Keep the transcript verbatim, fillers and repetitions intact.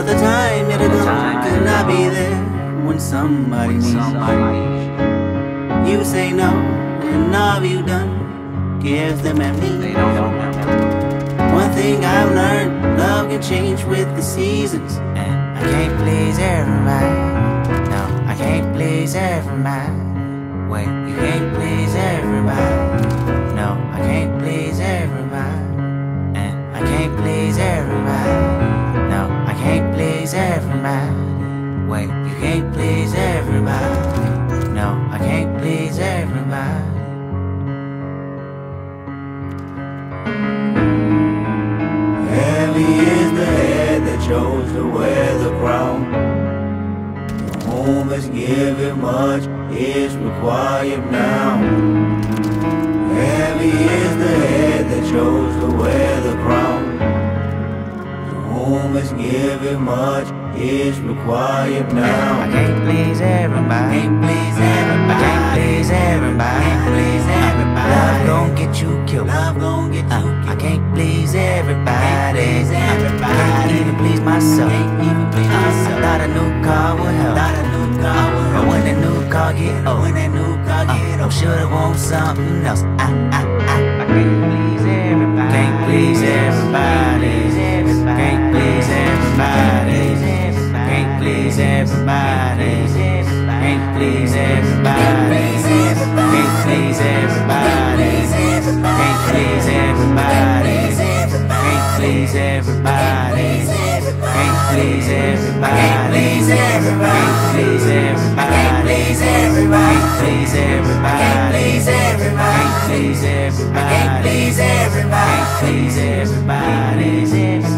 But the time yet ago could not be there when somebody needs you. You say no, and all you've done gives them amnesia. One thing I've learned, love can change with the seasons. And I can't please everybody. No, I can't please everybody. Wait, you can't please everybody. No, I can't please everybody. And I can't please everybody. No, I can't please everybody. Wait, you can't please everybody. No, I can't please everybody. Heavy is the head that chose to wear the crown. The home is given, much is required now. Heavy is the head that chose to wear the crown. The home is given, much is required now. I can't please everybody. Can't please everybody. Can't please everybody. Can't please everybody. Love gon' get you killed. Love gon' get you killed. I can't please everybody. Can't please everybody. Can't even please myself. Can't even please myself. Thought a new car would help. Thought a new car would help. But when that new car get old, when that new car get old, shoulda want something else. I, I, I, I can't please everybody. Can't please everybody. Can't please everybody. Can't please everybody. Can't please everybody. Can't please everybody. Can't please everybody. Can't please everybody. Can't please everybody. Can't please everybody. Can't please everybody. Can't please everybody. Can't please everybody. Can't please everybody. Can't please everybody. Can't please everybody.